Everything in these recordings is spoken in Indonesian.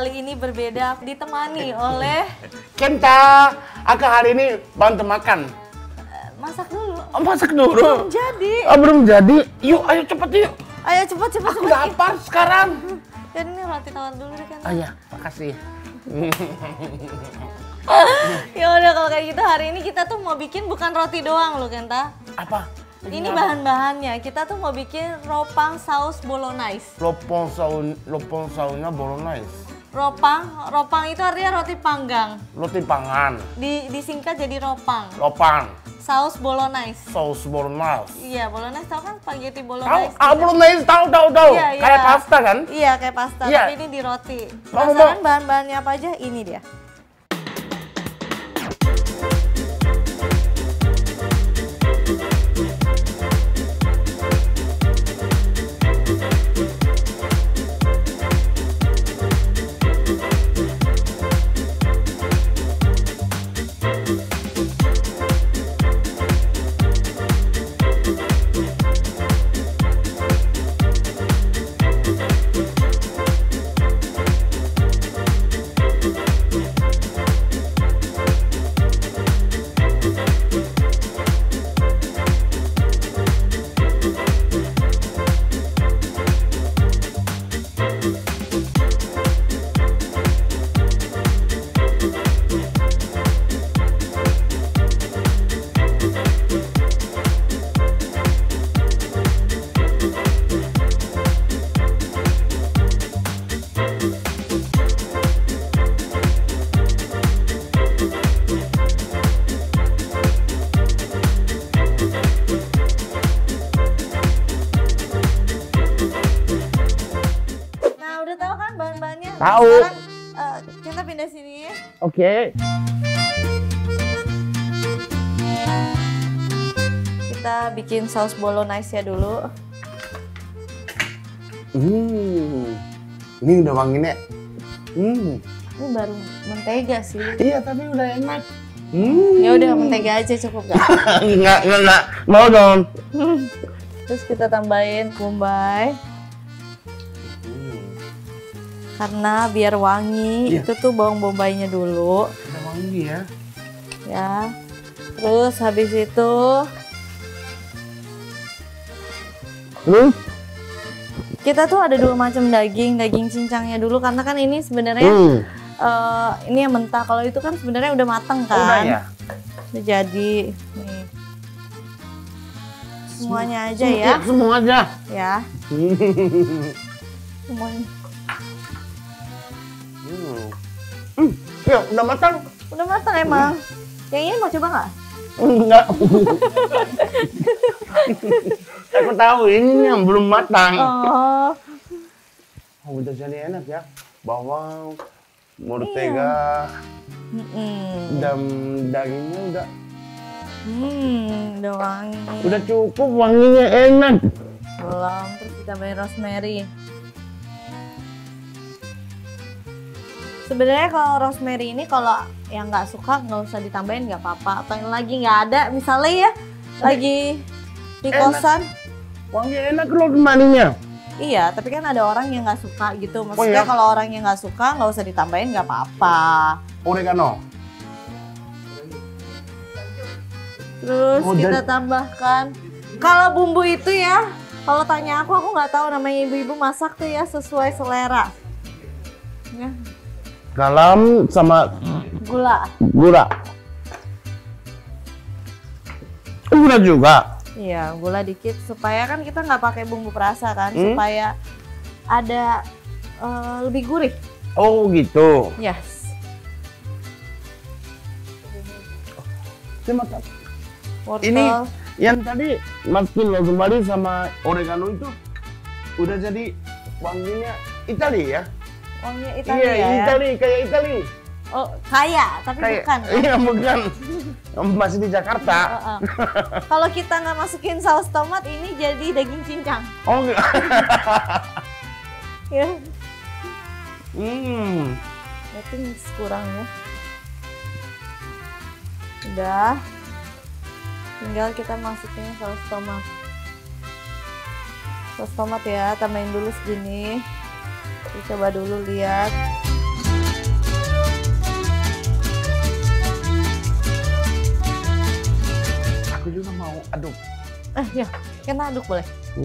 kali ini berbeda, ditemani oleh Kenta. Aku hari ini bantu makan. masak dulu. Oh, masak dulu. Belum jadi. Oh, belum jadi. Yuk, ayo cepet yuk. Ayo cepet. Aku lapar sekarang. Dan ini roti tawar dulu deh kan. Oh iya, makasih. Ya udah kalau kayak gitu hari ini kita tuh mau bikin bukan roti doang loh Kenta. Apa? Ini bahan-bahannya. Kita tuh mau bikin ropang saus bolognese. Lopong sausnya bolognese. Ropang itu artinya roti panggang. Roti pangan. Disingkat jadi ropang. Lopang. Saus bolognese. Saus bolognese. Iya, bolognese tahu kan spaghetti Tahu? bolognese. Bolognese tahu. Iya. Kayak pasta kan? Iya, kayak pasta, Iya. tapi ini di roti. Mau. Penasaran bahan-bahannya apa aja? Ini dia. Tahu. Sekarang kita pindah sini ya. Oke. Kita bikin saus bolognese ya dulu. Ini udah wanginya. Ini baru mentega sih. Iya, tapi udah enak. Ya udah mentega aja cukup gak? Enggak. Mau dong. Terus kita tambahin bombay. Karena biar wangi, itu tuh bawang bombaynya dulu. Udah wangi ya. Ya. Terus habis itu kita tuh ada dua macam daging cincangnya dulu karena kan ini sebenarnya ini yang mentah. Kalau itu kan sebenarnya udah mateng kan. Udah ya. Udah jadi. Nih. Semuanya aja ya. Semua aja. Ya. Semuanya. Ya, udah matang. Udah matang emang. Yang ini mau coba nggak? Enggak. Aku tahu ini yang belum matang. Oh. Udah jadi enak ya. Bawang, mentega, dan dagingnya udah. Udah wangi. Udah cukup, wanginya enak. Belum, terus ditambahin rosemary. Sebenarnya kalau rosemary ini kalau yang nggak suka nggak usah ditambahin nggak apa-apa. Atau yang lagi nggak ada, misalnya ya lagi di kosan. Wanginya enak rosemary-nya. Iya, tapi kan ada orang yang nggak suka gitu. Maksudnya kalau orang yang nggak suka nggak usah ditambahin nggak apa-apa. Oregano. Terus kita tambahkan. Kalau bumbu itu ya, kalau tanya aku nggak tahu namanya ibu-ibu masak tuh ya sesuai selera. Ya. Garam sama Gula. Gula juga. Iya, gula dikit supaya kan kita nggak pakai bumbu perasa kan, supaya ada lebih gurih. Oh gitu. Yes. Wortel. Ini yang tadi masukin rosemary sama oregano itu udah jadi wanginya Itali ya? Wanginya Italia iya, ya? Itali, kayak Itali. Oh, kaya, tapi bukan. Iya, bukan. Masih di Jakarta. Kalau kita nggak masukin saus tomat, ini jadi daging cincang. Oh, enggak. Ya. Berarti kurang ya. Udah. Tinggal kita masukin saus tomat. Saus tomat ya, tambahin dulu segini. Coba dulu lihat. aduk. Ya, Kenta aduk boleh.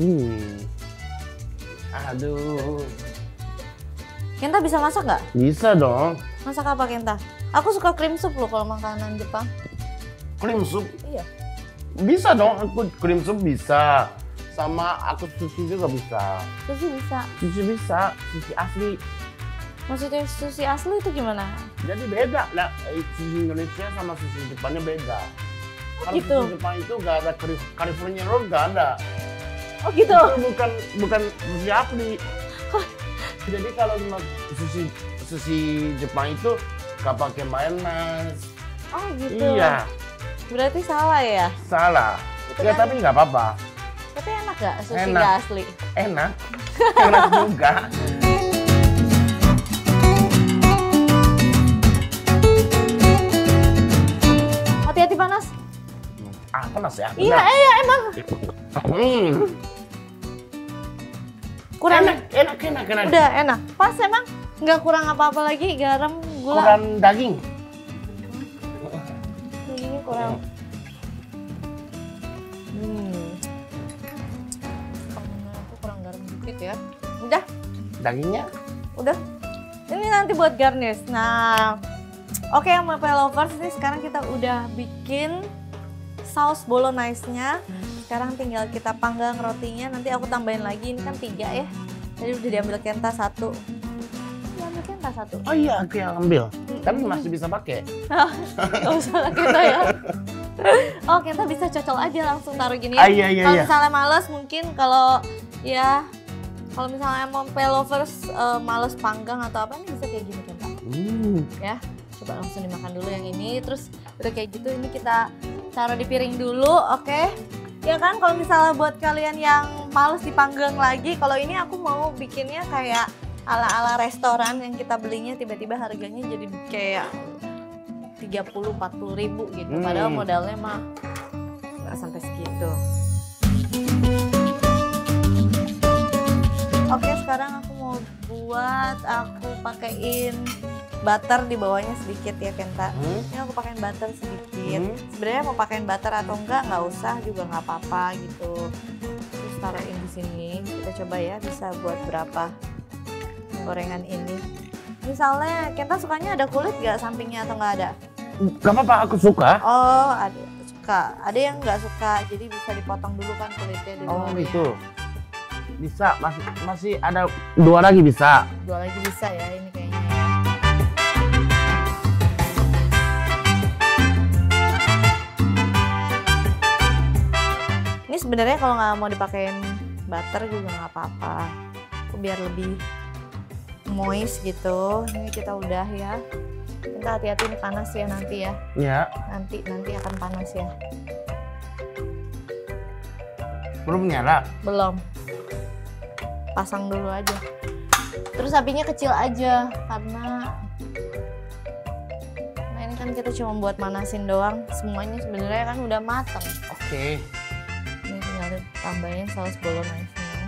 Aduh. Kenta bisa masak nggak? Bisa dong. Masak apa Kenta? Aku suka cream soup loh kalau makanan Jepang. Cream soup? Iya. Bisa dong, aku cream soup bisa. Sama aku sushi juga bisa. Sushi bisa? Sushi bisa, sushi asli. Maksudnya sushi asli itu gimana? Jadi beda lah, sushi Indonesia sama sushi Jepangnya beda. Kalau gitu? sushi Jepang itu gak ada California roll, gak ada. Oh gitu? Itu bukan sushi asli. Jadi kalau sushi Jepang itu gak pakai mayonnaise. Oh gitu? Iya. Berarti salah ya? Salah. Itu Ya kan... tapi nggak apa-apa. Tapi enak gak sushi Enak. gak asli? Enak. Enak juga. Hati-hati panas. Panas ya? Iya, emang. Kurang. Enak. Udah enak. Pas emang nggak kurang apa-apa lagi, garam, gula. Kurang daging. Dagingnya kurang. Aku kurang garam dikit ya. Udah. Dagingnya? Udah. Ini nanti buat garnish. Nah, oke Mape Lovers, nih sekarang kita udah bikin saus bolognese-nya. Sekarang tinggal kita panggang rotinya, nanti aku tambahin lagi, ini kan 3 ya. Tadi udah diambil Kenta 1. Diambil Kenta 1. Oh iya, aku yang ambil. Tapi masih bisa pakai. Gak usah lah Kenta ya. Oh Kenta bisa cocol aja langsung taruh gini. Iya. Kalau misalnya males mungkin kalau misalnya Mape Lovers males panggang atau apa, ini bisa kayak gini Kenta. Ya, coba langsung dimakan dulu yang ini. Terus udah kayak gitu ini kita taruh di piring dulu, oke? Ya kan, kalau misalnya buat kalian yang males dipanggang lagi, kalau ini aku mau bikinnya kayak ala-ala restoran yang kita belinya tiba-tiba harganya jadi kayak 30-40 ribu gitu. Padahal modalnya mah nggak sampai segitu. Oke, sekarang aku mau aku pakein butter di bawahnya sedikit ya Kenta. Ini aku pakein butter sedikit. Sebenarnya mau pakein butter atau enggak nggak usah juga nggak apa-apa gitu. Terus taruhin di sini. Kita coba ya bisa buat berapa gorengan ini. Misalnya Kenta sukanya ada kulit nggak sampingnya atau nggak ada? Gak apa-apa, aku suka. Oh, ada suka. Ada yang nggak suka, jadi bisa dipotong dulu kan kulitnya dulu. Oh gitu. Bisa, masih ada 2 lagi bisa. 2 lagi bisa ya ini kayaknya. Ini sebenarnya kalau nggak mau dipakein butter juga nggak apa-apa. Biar lebih moist gitu. Ini kita udah ya. Kita hati-hati ini panas ya nanti ya. Iya. Nanti akan panas ya. Belum nyala? Belum. Pasang dulu aja. Terus apinya kecil aja karena ini kan kita cuma buat manasin doang. Semuanya sebenarnya kan udah matang. Oke. Ini tinggal tambahin saus bolognese-nya.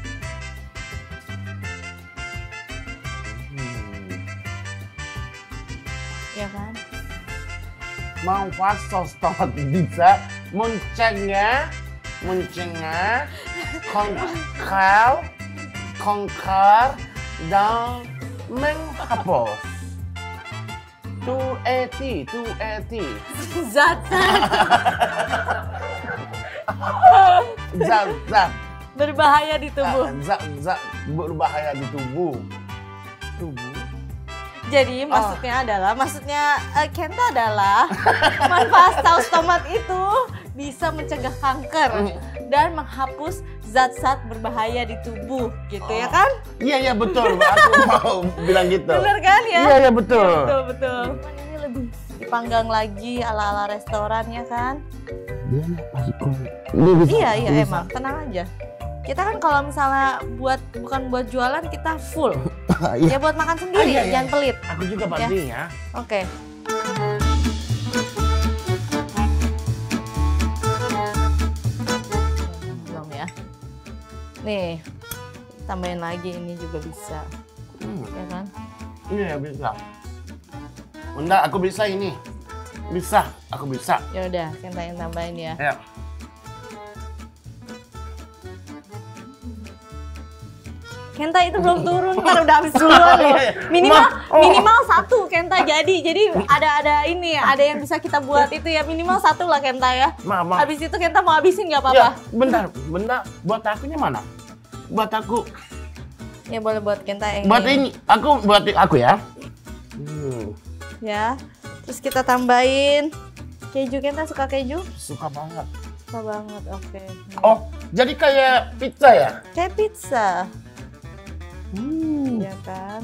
Ya kan? Mau pas saus tomat bisa, muncengnya, kongkar, dan menghapus. 280. Zat. Zat. Berbahaya di tubuh. Zat berbahaya di tubuh. Jadi maksudnya Kenta adalah manfaat saus tomat itu bisa mencegah kanker dan menghapus zat-zat berbahaya di tubuh gitu ya kan? Iya betul, aku mau bilang gitu. Bener kan ya? Iya betul. Ya, betul. Ini lebih dipanggang lagi ala-ala restoran ya kan? Dia masih Iya emang, tenang aja. Kita kan kalau misalnya bukan buat jualan kita full. Ya buat makan sendiri, jangan pelit. Aku juga penting ya. Oke. Belum ya. Nih, tambahin lagi ini juga bisa. Ya kan? Iya bisa. Bunda, aku bisa ini. Bisa, aku bisa. Ya udah, Kenta yang tambahin ya. Ya. Kenta itu belum turun, ntar udah habis duluan loh. Minimal satu Kenta jadi ada ini ya, ada yang bisa kita buat itu ya, minimal satu lah Kenta ya. Habis itu Kenta mau habisin nggak apa-apa? Ya, bentar, buat akunya mana? Buat aku. Ya boleh buat Kenta yang buat ini. Buat aku ya. Ya, terus kita tambahin keju. Kenta suka keju? Suka banget. Suka banget, oke. Oh, jadi kayak pizza ya? Kayak pizza. Ya kan?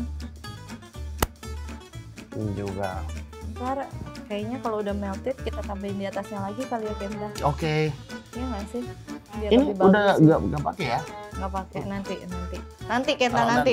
Ini juga. Ntar kayaknya kalau udah melted kita tambahin di atasnya lagi kali ya Kenta. Oke. Iya nggak sih? Biar Ini lebih bagus. udah nggak pakai ya? Nggak pakai, nanti Kenta nanti.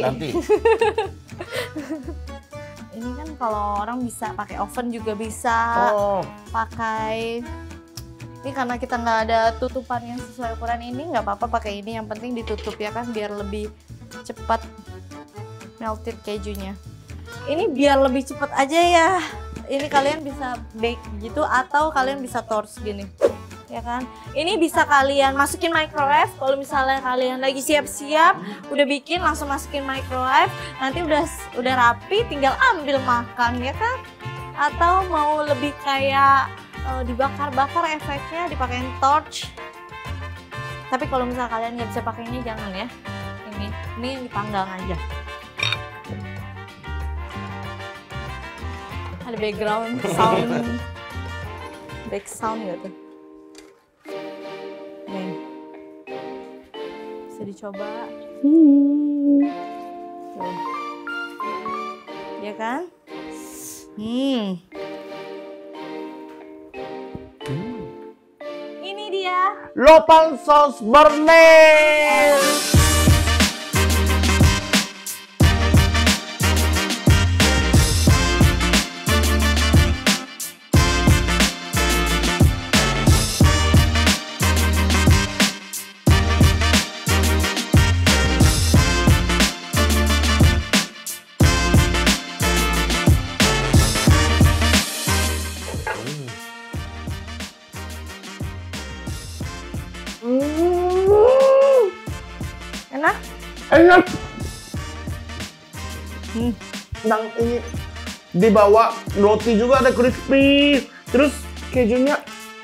Ini kan kalau orang bisa pakai oven juga bisa. Pakai. Ini karena kita nggak ada tutupan yang sesuai ukuran ini, nggak apa-apa pakai ini. Yang penting ditutup ya kan, biar lebih cepat melted kejunya. Ini biar lebih cepat aja ya. Ini kalian bisa bake gitu atau kalian bisa toast gini. Ya kan? Ini bisa kalian masukin microwave kalau misalnya kalian lagi siap-siap, udah bikin langsung masukin microwave, nanti udah rapi tinggal ambil makan ya kan? Atau mau lebih kayak dibakar-bakar efeknya dipakein torch. Tapi kalau misalnya kalian nggak bisa pakai ini jangan ya. Ini yang dipanggang aja. Ada background sound, back sound gitu. Nih, bisa dicoba. Tuh. Ya kan? Ini dia. Lopan sos Bernes. Enak. Dan ini di bawah roti juga ada crispy. Terus kejunya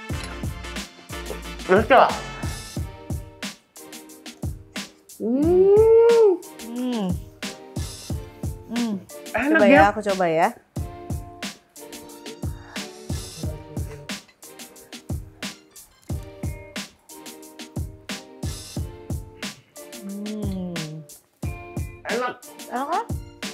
enak. Enak coba ya. Aku coba ya. Enak. Enak kan?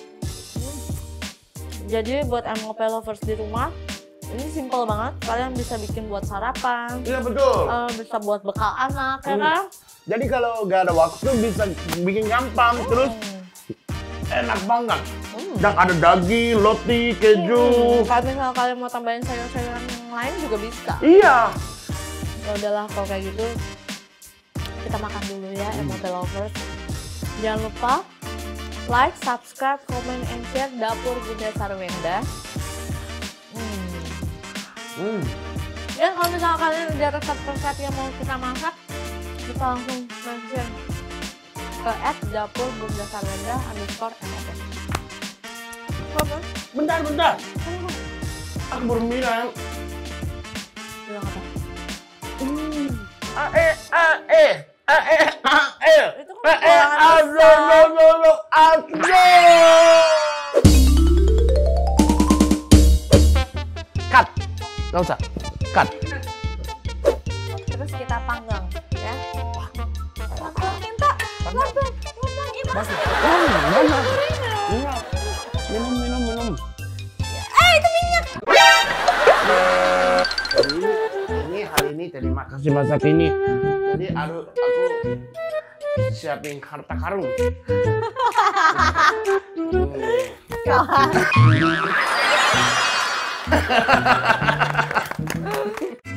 Jadi buat MOP lovers di rumah, ini simple banget. Kalian bisa bikin buat sarapan. Iya betul. Bisa buat bekal anak, ya kan? Jadi kalau nggak ada waktu bisa bikin gampang, terus enak banget. Dan ada daging, roti, keju. Kalau misalnya kalian mau tambahin sayur-sayuran yang lain juga bisa. Iya. Ya udahlah kalau kayak gitu, kita makan dulu ya MOP lovers. Jangan lupa like, subscribe, comment, and share Dapur Bunda Sarwenda. Dan kalau misalnya kalian ada resep-resep yang mau kita masak, kita langsung mention ke @dapurBundaSarwenda_MOP. Bentar. Aku baru bilang. Bilang apa? Itu kan Cut. Nggak usah. Cut. Terus kita panggang ya. Minta. Pelan-pelan. Minum. Itu minyak. Ini hari ini terima kasih masak ini. Jadi aku siapin harta karun.